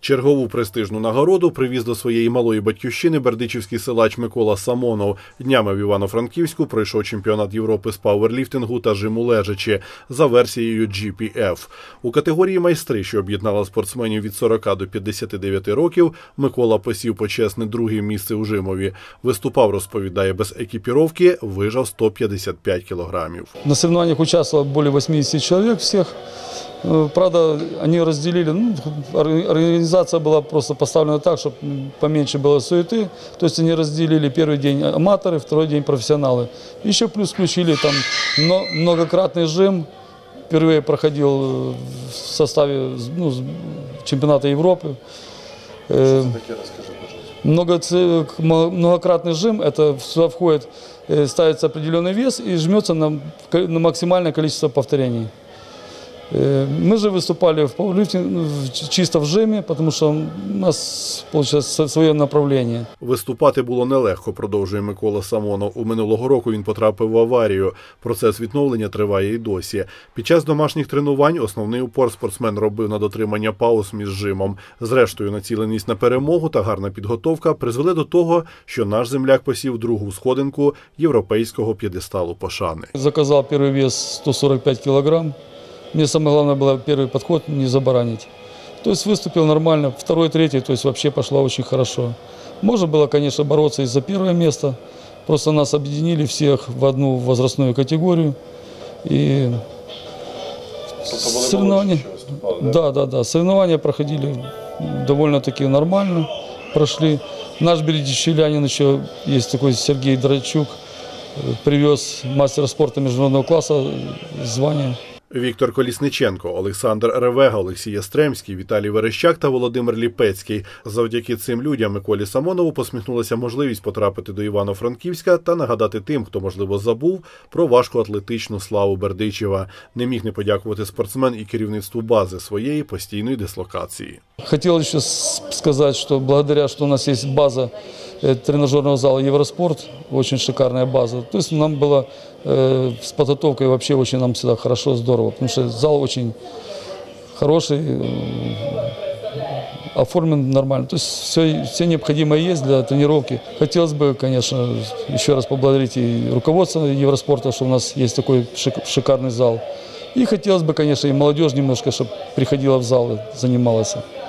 Чергову престижну нагороду привіз до своєї малої батьківщини бердичівський силач Микола Самонов. Днями в Івано-Франківську пройшов чемпіонат Європи з пауерліфтингу та жиму лежачи за версією GPF. У категорії майстри, що об'єднала спортсменів від 40 до 59 років, Микола посів почесне друге місце у жимові. Виступав, розповідає, без екіпіровки, вижав 155 кілограмів. На соревнованиях участвовало более 80 человек всех. Правда, они разделили, организация была просто поставлена так, чтобы поменьше было суеты. То есть они разделили первый день аматоры, второй день профессионалы. Еще плюс включили там многократный жим. Впервые проходил в составе чемпионата Европы. Многократный жим, это сюда входит, ставится определенный вес и жмется на максимальное количество повторений. Мы же выступали в пауэрлифтинге, чисто в жимі, тому що у нас, виходить, своє направлення. Виступати було нелегко, продовжує Микола Самонов. У минулого року він потрапив в аварію. Процес відновлення триває і досі. Під час домашніх тренувань основний упор спортсмен робив на дотримання пауз між жимом. Зрештою, націленість на перемогу та гарна підготовка призвели до того, що наш земляк посів другу сходинку європейського п'єдесталу пошани. Заказав перший вес 145 кілограм. Мне самое главное было первый подход не забаранить. То есть выступил нормально, второй, третий, то есть вообще пошло очень хорошо. Можно было, конечно, бороться и за первое место. Просто нас объединили всех в одну возрастную категорию. И соревнования, да, соревнования проходили довольно-таки нормально, прошли. Наш бердичевлянин еще есть такой Сергей Драчук, привез мастера спорта международного класса звание. Віктор Колісниченко, Олександр Ревега, Олексій Ястремський, Віталій Верещак та Володимир Ліпецький. Завдяки цим людям Миколі Самонову посміхнулася можливість потрапити до Івано-Франківська та нагадати тим, хто, можливо, забув про важкоатлетичну славу Бердичева. Не міг не подякувати спортсмен і керівництву бази своєї постійної дислокації. Хотел ще сказати, що благодаря, що у нас є база тренажерного зала Евроспорт, очень шикарная база. То есть нам было с подготовкой вообще очень нам всегда хорошо, здорово, потому что зал очень хороший, оформлен нормально. То есть все необходимое есть для тренировки. Хотелось бы, конечно, еще раз поблагодарить и руководство Евроспорта, что у нас есть такой шикарный зал. И хотелось бы, конечно, и молодежь немножко, чтобы приходила в зал и занималась.